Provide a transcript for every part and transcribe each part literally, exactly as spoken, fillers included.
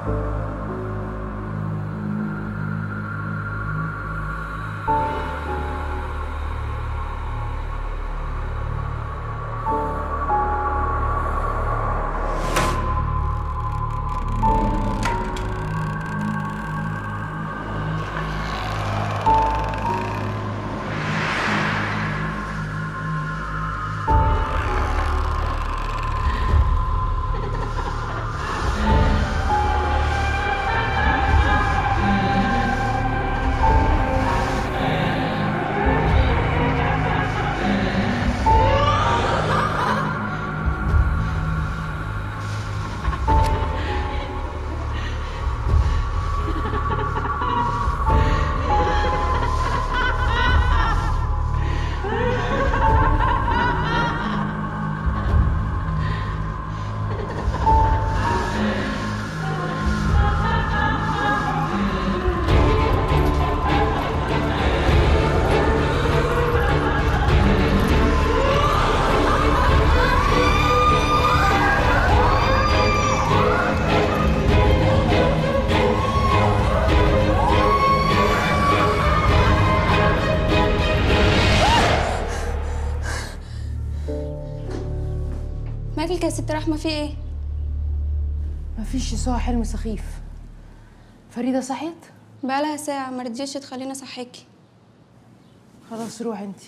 مالك يا ست رحمة في ايه؟ مفيش يسوع، حلم سخيف. فريدة صحيت؟ بقالها ساعة ما رضيتش تخليني اصحيكي. خلاص روحي انتي.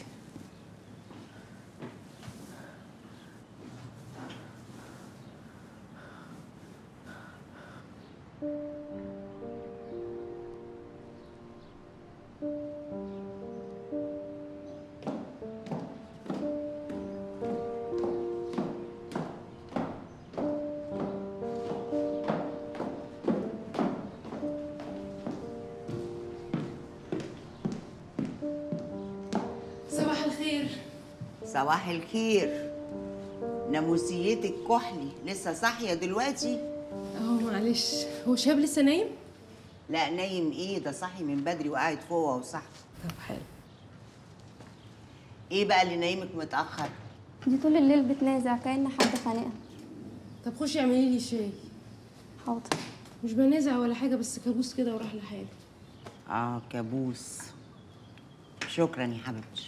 صباح الخير. صباح الخير. ناموسيتك كحلي لسه صاحيه دلوقتي؟ اهو معلش، هو شهاب لسه نايم؟ لا نايم ايه، ده صاحي من بدري وقاعد فوق اهو صاحي. طب حلو. ايه بقى اللي نايمك متاخر؟ دي طول الليل بتنازع كأن حد خانقها. طب خشي اعملي لي شاي. حاضر. مش بنازع ولا حاجه، بس كابوس كده وراح لحاله. اه كابوس. شكرا يا حبيبتي.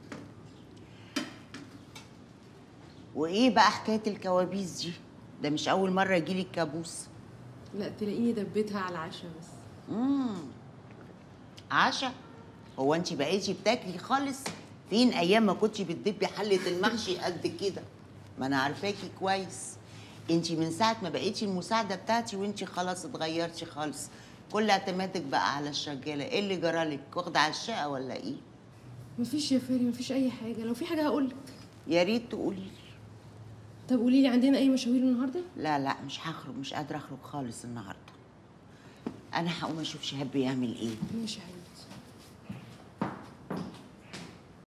وايه بقى حكايه الكوابيس دي؟ ده مش اول مره يجيلك كابوس. لا تلاقيني دبيتها على العشاء بس. امم عشاء؟ هو انت بقيتي بتاكلي خالص؟ فين ايام ما كنتي بتدبي حله المحشي قد كده؟ ما انا عارفاكي كويس. انت من ساعه ما بقيتي المساعده بتاعتي وانت خلاص اتغيرتي خالص. كل اعتمادك بقى على الشغاله. ايه اللي جرالك؟ واخده على الشقه ولا ايه؟ مفيش يا فاري، مفيش اي حاجه. لو في حاجه هقولك. يا ريت تقولي لي. طب قولي لي، عندنا اي مشاوير النهارده؟ لا لا مش هخرج، مش قادره اخرج خالص النهارده. انا هقوم اشوف شهاب بيعمل ايه. ماشي يا حبيبتي.